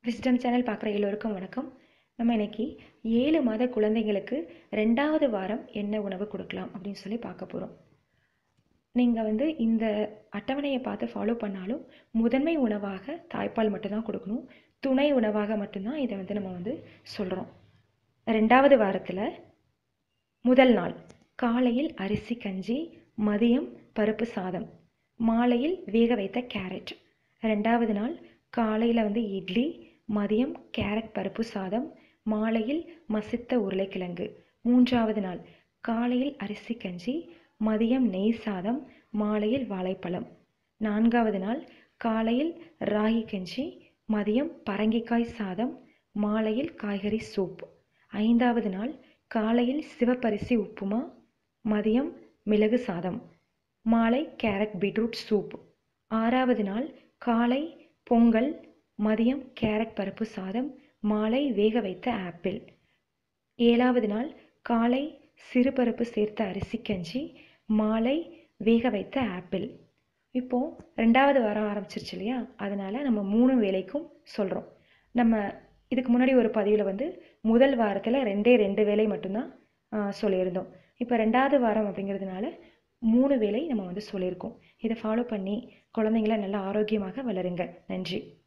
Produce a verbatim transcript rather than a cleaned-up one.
Wisdom channel பார்க்குற எல்லோருக்கும் வணக்கம். நம்ம இன்னைக்கு ஏழு மாத குழந்தைங்களுக்கு ரெண்டாவது வாரம் என்ன உணவு கொடுக்கலாம் அப்படின்னு சொல்லி பார்க்க போகிறோம். நீங்கள் வந்து இந்த அட்டவணையை பார்த்து ஃபாலோ பண்ணாலும் முதன்மை உணவாக தாய்ப்பால் மட்டும்தான் கொடுக்கணும். துணை உணவாக மட்டும்தான் இதை வந்து நம்ம வந்து சொல்கிறோம். ரெண்டாவது வாரத்தில் முதல் நாள் காலையில் அரிசி கஞ்சி, மதியம் பருப்பு சாதம், மாலையில் வேக வைத்த கேரட். ரெண்டாவது நாள் காலையில் வந்து இட்லி, மதியம் கேரட் பருப்பு சாதம், மாலையில் மசித்த உருளைக்கிழங்கு. மூன்றாவது நாள் காலையில் அரிசி கஞ்சி, மதியம் நெய் சாதம், மாலையில் வாழைப்பழம். நான்காவது நாள் காலையில் ராகி கஞ்சி, மதியம் பரங்கிக்காய் சாதம், மாலையில் காய்கறி சூப். ஐந்தாவது நாள் காலையில் சிவப்பரிசி உப்புமா, மதியம் மிளகு சாதம், மாலை கேரட் பீட்ரூட் சூப். ஆறாவது நாள் காலை பொங்கல், மதியம் கேரட் பருப்பு சாதம், மாலை வேக வைத்த ஆப்பிள். ஏழாவது நாள் காலை சிறுபருப்பு சேர்த்த அரிசி கஞ்சி, மாலை வேக வைத்த ஆப்பிள். இப்போது ரெண்டாவது வாரம் ஆரம்பிச்சிருச்சு இல்லையா, அதனால் நம்ம மூணு வேளைக்கும் சொல்கிறோம். நம்ம இதுக்கு முன்னாடி ஒரு பதிவில் வந்து முதல் வாரத்தில் ரெண்டே ரெண்டு வேளை மட்டும்தான் சொல்லியிருந்தோம். இப்போ ரெண்டாவது வாரம் அப்படிங்கிறதுனால மூணு வேளை நம்ம வந்து சொல்லியிருக்கோம். இதை ஃபாலோ பண்ணி குழந்தைங்கள நல்லா ஆரோக்கியமாக வளருங்க. நன்றி.